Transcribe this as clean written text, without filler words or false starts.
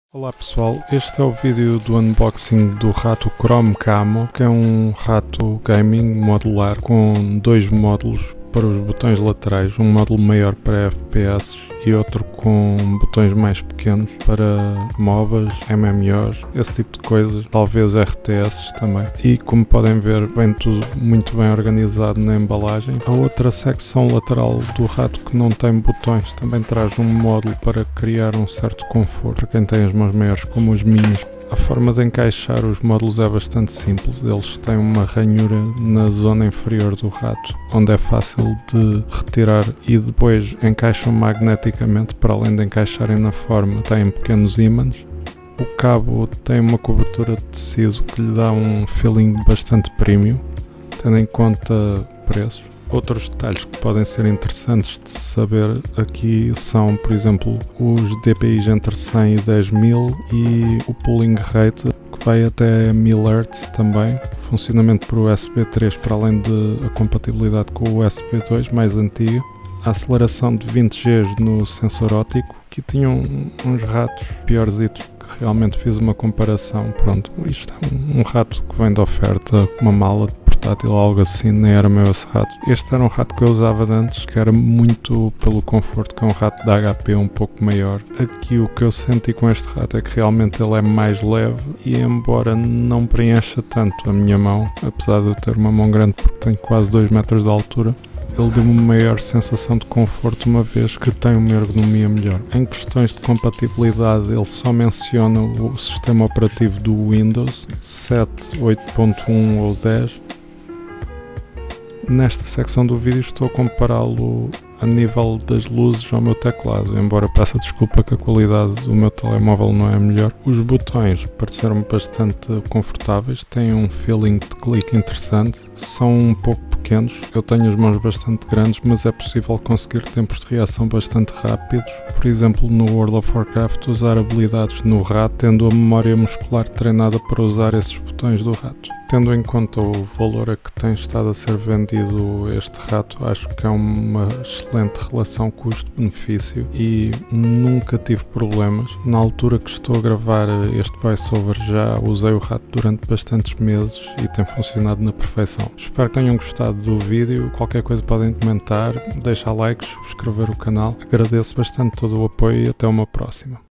Olá pessoal, este é o vídeo do unboxing do rato Chrome Camo, que é um rato gaming modular com dois módulos para os botões laterais, um módulo maior para FPS e outro com botões mais pequenos para MOBAs, MMOs, esse tipo de coisas, talvez RTS também. E como podem ver, vem tudo muito bem organizado na embalagem. A outra secção lateral do rato que não tem botões também traz um módulo para criar um certo conforto para quem tem as mãos maiores como os minhos. A forma de encaixar os módulos é bastante simples, eles têm uma ranhura na zona inferior do rato, onde é fácil de retirar e depois encaixam magneticamente, para além de encaixarem na forma, têm pequenos ímãs. O cabo tem uma cobertura de tecido que lhe dá um feeling bastante premium, tendo em conta preços. Outros detalhes que podem ser interessantes de saber aqui são, por exemplo, os DPIs entre 100 e 10.000 e o pulling rate, que vai até 1000 Hz também. Funcionamento por USB 3, para além de a compatibilidade com o USB 2 mais antiga. A aceleração de 20 G no sensor óptico. Aqui tinham uns ratos piorzitos que realmente fiz uma comparação. Pronto, isto é um rato que vem de oferta, uma mala de portátil, algo assim, nem era meu esse rato. Este era um rato que eu usava de antes, que era muito pelo conforto, que é um rato da HP um pouco maior. Aqui o que eu senti com este rato é que realmente ele é mais leve e, embora não preencha tanto a minha mão, apesar de eu ter uma mão grande porque tenho quase 2 metros de altura, ele deu-me uma maior sensação de conforto, uma vez que tem uma ergonomia melhor. Em questões de compatibilidade, ele só menciona o sistema operativo do Windows 7, 8.1 ou 10. Nesta secção do vídeo estou a compará-lo a nível das luzes ao meu teclado, embora peça desculpa que a qualidade do meu telemóvel não é melhor. Os botões pareceram bastante confortáveis, têm um feeling de clique interessante, são um pouco pequenos, eu tenho as mãos bastante grandes, mas é possível conseguir tempos de reação bastante rápidos. Por exemplo, no World of Warcraft, usar habilidades no rato, tendo a memória muscular treinada para usar esses botões do rato. Tendo em conta o valor a que tem estado a ser vendido este rato, acho que é uma excelente relação custo-benefício e nunca tive problemas. Na altura que estou a gravar este voiceover já usei o rato durante bastantes meses e tem funcionado na perfeição. Espero que tenham gostado do vídeo. Qualquer coisa podem comentar, deixar like, subscrever o canal. Agradeço bastante todo o apoio e até uma próxima.